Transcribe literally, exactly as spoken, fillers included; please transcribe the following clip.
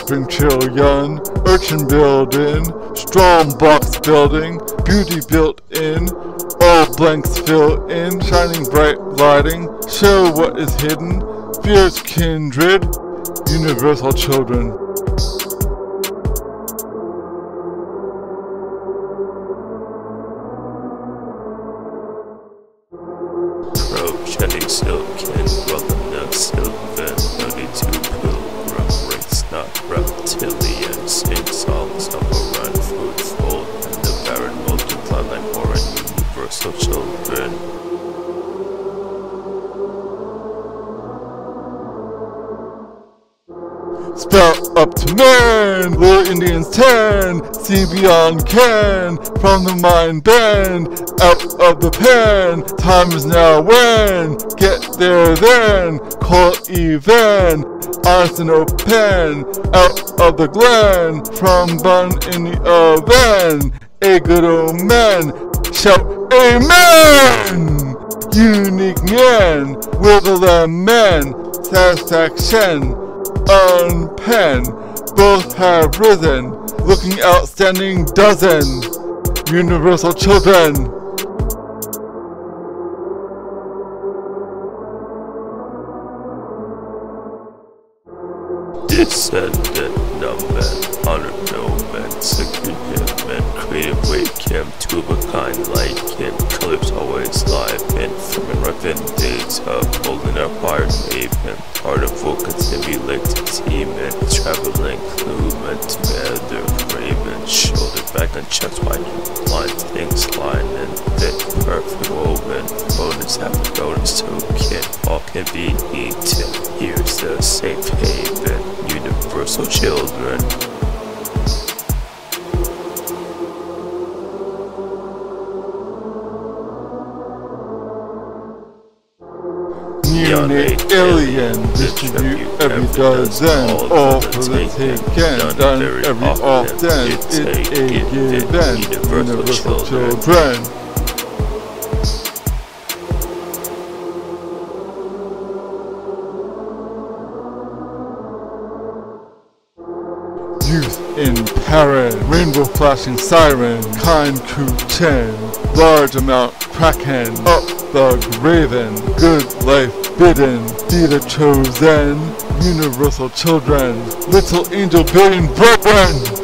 offspring trillion, urchin building, strong box building, beauty built in, all blanks fill in, shining bright lighting, show what is hidden, fierce kindred, universal children. Progeny silken, welcome to sylvan, no need to pilgrim, race not reptilian, sing songs of a wren, fruitful, and the barren multiply like more universal children. Spout up to men, little Indians ten, see beyond can, from the mind bend, out of the pen, time is now when, get there then, call it even, honest and open, out of the glen, from bun in the oven, a good omen, shout amen! Unique mien, with the lemen, satisfaction, unpen, both have risen, looking outstanding dozen, universal children. Descendant, numen, honor nomen, secret hymen, creative waken, two of a kind, liken, colors always liven, from and ripen, days of olden acquired maven, part of woken, simulated semen, traveling lumen, together, raven, shoulder back and chest wide, blind things line and thick, perfect woven, bonus after bonus token, all can be eaten, here's the safe haven, universal children. Neonate alien, distribute every dozen, all for the taken, done every often, it's a given, universal children. Youth in barren, rainbow flashing siren, kind coochen, large amount kraken, up the raven, good life bidden, be the chosen, universal children, little angel billion brethren.